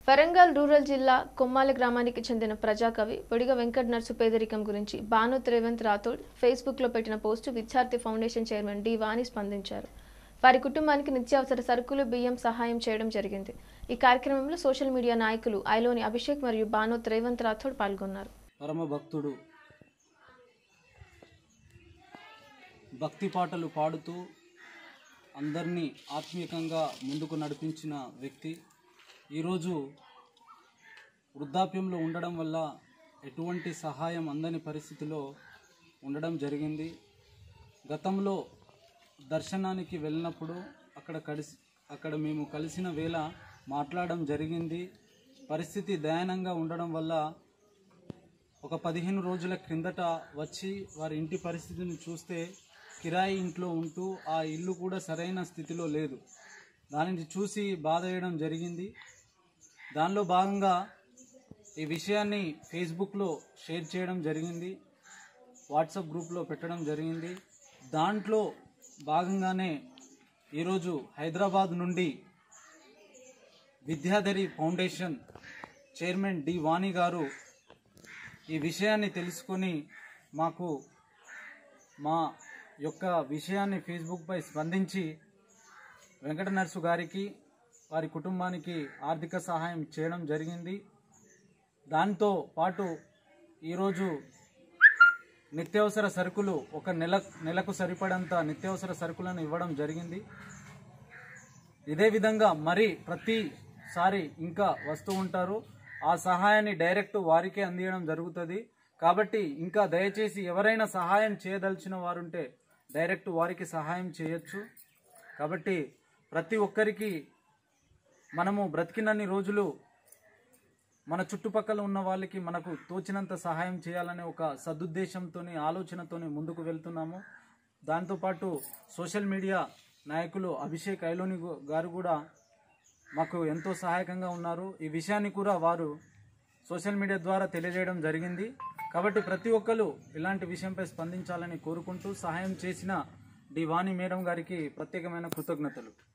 Warangal rural జిల్లా కొమ్మాల గ్రామానికి చెందిన ప్రజాకవి బొడిగ వెంకట నర్సు పేదరికం గురించి భానుత్ రేవంత్ రాథోడ్ ఫేస్బుక్లో పెట్టిన పోస్టు విద్యార్థి ఫౌండేషన్ చైర్మన్ డి వాణి స్పందించారు. వారి కుటుంబానికి నిత్యావసర సరుకులు బియ్యం సహాయం చేయడం జరిగింది. ఈ కార్యక్రమంలో సోషల్ మీడియా నాయకులు ఐలోని అభిషేక్ మరియు భానుత్ రేవంత్ రాథోడ్ పాల్గొన్నారు. పరమ భక్తుడు భక్తి పాటలు పాడుతూ అందరినీ ఆత్మీయంగా ముందుకు నడిపించిన వ్యక్తి ఈరోజు వృద్ధాప్యంలో ఉండడం వల్ల ఎటువంటి సహాయం అందని పరిస్థితిలో ఉండడం జరిగింది. గతంలో దర్శనానికి వెళ్ళినప్పుడు అక్కడ మేము కలిసిన వేళ మాట్లాడడం జరిగింది. పరిస్థితి దయనీయంగా ఉండడం వల్ల ఒక 15 రోజుల క్రిందట వచ్చి వారి ఇంటి పరిస్థితిని చూస్తే కిరాయి ఇంట్లో ఉంటూ ఆ ఇల్లు కూడా సరైన స్థితిలో లేదు. దానిని చూసి బాధ వేయడం జరిగింది. దానిలో భాగంగా ఈ విషయాన్ని ఫేస్బుక్లో షేర్ చేయడం జరిగింది, వాట్సాప్ గ్రూప్లో పెట్టడం జరిగింది. దాంట్లో భాగంగానే ఈరోజు హైదరాబాద్ నుండి Vidyadhari foundation chairman D Vani గారు ఈ విషయాన్ని తెలుసుకొని మాకు మా యొక్క విషయాన్ని ఫేస్బుక్పై స్పందించి వెంకట నర్సు గారికి వారి కుటుంబానికి ఆర్థిక సహాయం చేయడం జరిగింది. దాంతో పాటు ఈరోజు నిత్యావసర సరుకులు ఒక నెలకు సరిపడంత నిత్యావసర సరుకులను ఇవ్వడం జరిగింది. ఇదే విధంగా మరి ప్రతిసారి ఇంకా వస్తూ ఉంటారు. ఆ సహాయాన్ని డైరెక్ట్ వారికే అందించడం జరుగుతుంది. కాబట్టి ఇంకా దయచేసి ఎవరైనా సహాయం చేయదలిచిన వారుంటే డైరెక్ట్ వారికి సహాయం చేయొచ్చు. కాబట్టి ప్రతి ఒక్కరికి మనము బ్రతికినన్ని రోజులు మన చుట్టుపక్కల ఉన్న వాళ్ళకి మనకు తోచినంత సహాయం చేయాలనే ఒక సదుద్దేశంతో ఆలోచనతోనే ముందుకు వెళ్తున్నాము. దాంతోపాటు సోషల్ మీడియా నాయకులు అభిషేక్ ఐలోని గారు కూడా మాకు ఎంతో సహాయకంగా ఉన్నారు. ఈ విషయాన్ని కూడా వారు సోషల్ మీడియా ద్వారా తెలియజేయడం జరిగింది. కాబట్టి ప్రతి ఒక్కరు ఇలాంటి విషయంపై స్పందించాలని కోరుకుంటూ సహాయం చేసిన డి వాణి మేడం గారికి ప్రత్యేకమైన కృతజ్ఞతలు.